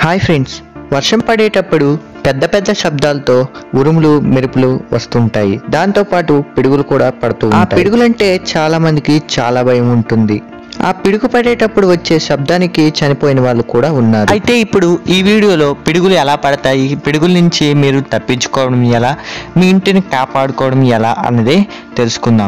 Hi friends, వర్షం పడేటప్పుడు పెద్ద పెద్ద శబ్దాలతో ఉరుములు మెరుపులు వస్తుంటాయి. దాంతో పాటు పిడుగులు కూడా పడుతూ ఉంటాయి. ఆ పిడుగులంటే చాలా మందికి చాలా భయం ఉంటుంది. ఆ పిడుగు పడేటప్పుడు వచ్చే శబ్దానికి చనిపోయిన వాళ్ళు కూడా ఉన్నారు. అయితే ఇప్పుడు ఈ వీడియోలో పిడుగులు ఎలా పడతాయి, పిడుగుల నుంచి మీరు తప్పించుకోవడం ఎలా, మీ ఇంటిని కాపాడుకోవడం ఎలా అన్నదే తెలుసుకుందాం.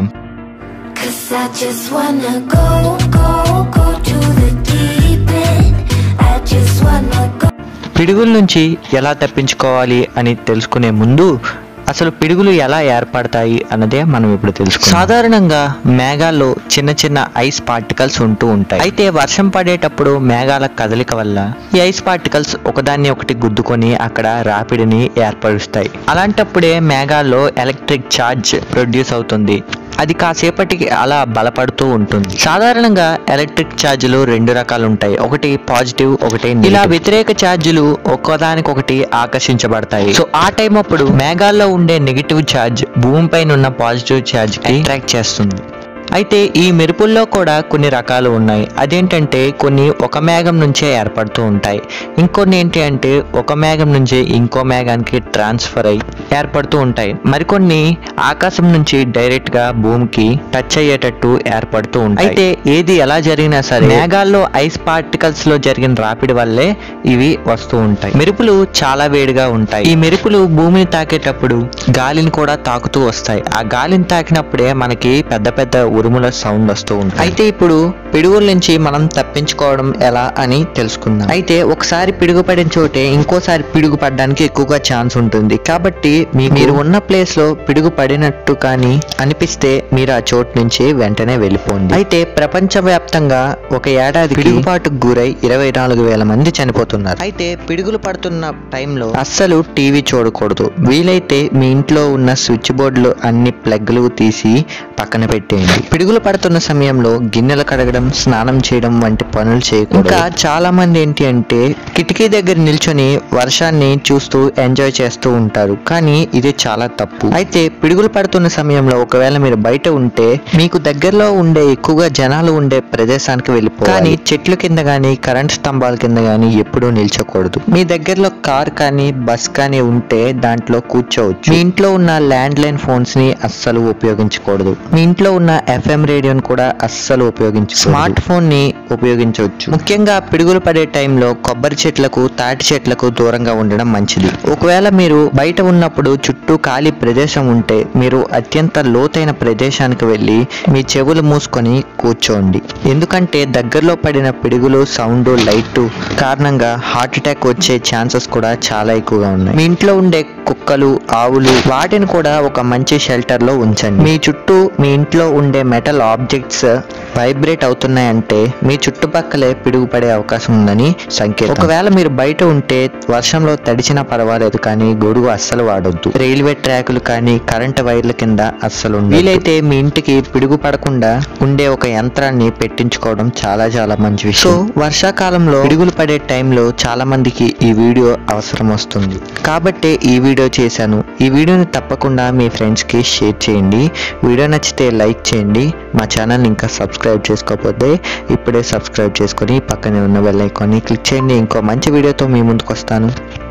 పిడుగుల నుంచి ఎలా తప్పించుకోవాలి అని తెలుసుకునే ముందు అసలు పిడుగులు ఎలా ఏర్పడతాయి అన్నదే మనం ఇప్పుడు తెలుసుకుందాం. సాధారణంగా మేఘాల్లో చిన్న చిన్న ఐస్ పార్టికల్స్ ఉంటూ ఉంటాయి. అయితే వర్షం పడేటప్పుడు మేఘాల కదలిక వల్ల ఈ ఐస్ పార్టికల్స్ ఒకదాన్ని ఒకటి గుద్దుకొని అక్కడ రాపిడిని ఏర్పరుస్తాయి. అలాంటప్పుడే మేఘాల్లో ఎలక్ట్రిక్ ఛార్జ్ ప్రొడ్యూస్ అవుతుంది. అది కాసేపటికి అలా బలపడుతూ ఉంటుంది. సాధారణంగా ఎలక్ట్రిక్ ఛార్జీలు రెండు రకాలు ఉంటాయి, ఒకటి పాజిటివ్, ఒకటి నెగటివ్. ఇలా వ్యతిరేక ఛార్జీలు ఒక్కదానికొకటి ఆకర్షించబడతాయి. సో ఆ టైం అప్పుడు మేఘాల్లో ఉండే నెగిటివ్ ఛార్జ్ భూమిపైన ఉన్న పాజిటివ్ ఛార్జ్ కి అట్రాక్ట్ చేస్తుంది. అయితే ఈ మెరుపుల్లో కూడా కొన్ని రకాలు ఉన్నాయి. అదేంటంటే కొన్ని ఒక మేఘం నుంచే ఏర్పడుతూ ఉంటాయి, ఇంకొన్ని ఏంటి అంటే ఒక మేఘం నుంచి ఇంకో మేఘానికి ట్రాన్స్ఫర్ అయ్యి ఏర్పడుతూ ఉంటాయి, మరికొన్ని ఆకాశం నుంచి డైరెక్ట్ గా భూమికి టచ్ అయ్యేటట్టు ఏర్పడుతూ ఉంటాయి. అయితే ఏది ఎలా జరిగినా సరే మేఘాల్లో ఐస్ పార్టికల్స్ లో జరిగిన రాపిడి వల్లే ఇవి వస్తూ ఉంటాయి. మెరుపులు చాలా వేడిగా ఉంటాయి. ఈ మెరుపులు భూమిని తాకేటప్పుడు గాలిని కూడా తాకుతూ వస్తాయి. ఆ గాలిని తాకినప్పుడే మనకి పెద్ద పెద్ద ఉరుముల సౌండ్ వస్తూ ఉంటుంది. అయితే ఇప్పుడు పిడుగుల నుంచి మనం తప్పించుకోవడం ఎలా అని తెలుసుకుందాం. అయితే ఒకసారి పిడుగు పడిన చోటే ఇంకోసారి పిడుగు పడడానికి ఎక్కువగా ఛాన్స్ ఉంటుంది. కాబట్టి మీరు ఉన్న ప్లేస్ లో పిడుగు పడినట్టు కానీ అనిపిస్తే మీరు ఆ చోటు నుంచి వెంటనే వెళ్ళిపోండి. అయితే ప్రపంచవ్యాప్తంగా ఒక ఏడాది పిడుగుపాటుకు గురై 24,000 మంది చనిపోతున్నారు. అయితే పిడుగులు పడుతున్న టైంలో అస్సలు టీవీ చూడకూడదు. వీలైతే మీ ఇంట్లో ఉన్న స్విచ్ బోర్డులు అన్ని ప్లగ్లు తీసి పక్కన పెట్టేయండి. పిడుగులు పడుతున్న సమయంలో గిన్నెలు కడగడం, స్నానం చేయడం వంటి పనులు చేయకూడదు. ఇంకా చాలా మంది ఏంటి అంటే కిటికీ దగ్గర నిల్చొని వర్షాన్ని చూస్తూ ఎంజాయ్ చేస్తూ ఉంటారు, కానీ ఇది చాలా తప్పు. అయితే పిడుగులు పడుతున్న సమయంలో ఒకవేళ మీరు బయట ఉంటే మీకు దగ్గరలో ఉండే ఎక్కువగా జనాలు ఉండే ప్రదేశానికి వెళ్ళిపోవాలి. కానీ చెట్ల కింద గానీ కరెంట్ స్తంభాల కింద గానీ ఎప్పుడూ నిల్చోకూడదు. మీ దగ్గరలో కార్ కానీ బస్ కానీ ఉంటే దాంట్లో కూర్చోవచ్చు. మీ ఇంట్లో ఉన్న ల్యాండ్ లైన్ ఫోన్స్ ని అస్సలు ఉపయోగించకూడదు. మీ ఇంట్లో ఉన్న FM రేడియోని కూడా అస్సలు ఉపయోగించకూడదు. స్మార్ట్ ఫోన్ ని ఉపయోగించవచ్చు. ముఖ్యంగా పిడుగులు పడే టైంలో కొబ్బరి చెట్లకు, తాటి చెట్లకు దూరంగా ఉండడం మంచిది. ఒకవేళ మీరు బయట ఉన్నప్పుడు చుట్టూ ఖాళీ ప్రదేశం ఉంటే మీరు అత్యంత లోతైన ప్రదేశానికి వెళ్ళి మీ చెవులు మూసుకొని కూర్చోండి. ఎందుకంటే దగ్గరలో పడిన పిడుగులు, సౌండ్, లైట్ కారణంగా హార్ట్ అటాక్ వచ్చే ఛాన్సెస్ కూడా చాలా ఎక్కువగా ఉన్నాయి. మీ ఇంట్లో ఉండే కుక్కలు, ఆవులు వాటిని కూడా ఒక మంచి షెల్టర్ లో ఉంచండి. మీ చుట్టూ మీ ఇంట్లో ఉండే మెటల్ ఆబ్జెక్ట్స్ వైబ్రేట్ అవుతున్నాయంటే మీ చుట్టుపక్కలే పిడుగు పడే అవకాశం ఉందని సంకేతం. ఒకవేళ మీరు బయట ఉంటే వర్షంలో తడిచినా పర్వాలేదు, కానీ గొడుగు అస్సలు వాడొద్దు. రైల్వే ట్రాకులు కానీ కరెంట్ వైర్ల కింద అస్సలు ఉండదు. వీలైతే మీ ఇంటికి పిడుగు పడకుండా ఉండే ఒక యంత్రాన్ని పెట్టించుకోవడం చాలా చాలా మంచి విషయం. సో వర్షాకాలంలో పిడుగులు పడే టైంలో చాలా మందికి ఈ వీడియో అవసరం వస్తుంది కాబట్టి ఈ వీడియో చేశాను. ఈ వీడియోని తప్పకుండా మీ ఫ్రెండ్స్ కి షేర్ చేయండి. వీడియో నచ్చితే లైక్ చేయండి. మా ఛానల్ ఇంకా సబ్స్క్రైబ్ చేసుకోకపోతే ఇప్పుడే సబ్స్క్రైబ్ చేసుకొని పక్కనే ఉన్న బెల్ ఐకాన్ని క్లిక్ చేయండి. ఇంకో మంచి వీడియోతో మీ ముందుకు వస్తాను.